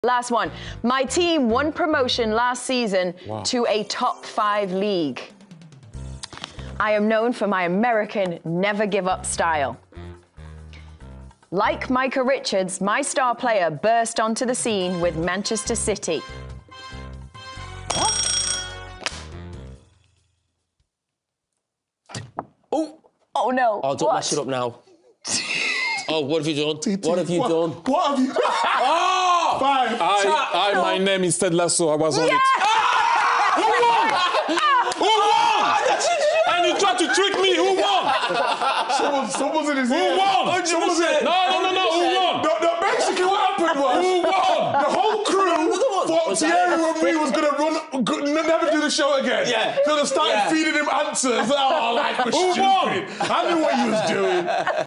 Last one. My team won promotion last season to a top 5 league. I am known for my American never-give-up style. Like Micah Richards, my star player burst onto the scene with Manchester City. Oh no. Oh, don't mess it up now. Oh, what have you done? What have you done? What have you done? Oh! Fine. My name is Ted Lasso. I was on it. Who won? Who won? And you tried to trick me. Who won? Someone's in his Who ear. won? Someone's in. No. Who won? No, basically what happened was... Who won? The whole crew thought Thierry and me was going to never do the show again. Yeah. So they started feeding him answers. Oh, like, we're stupid. won? I knew what he was doing.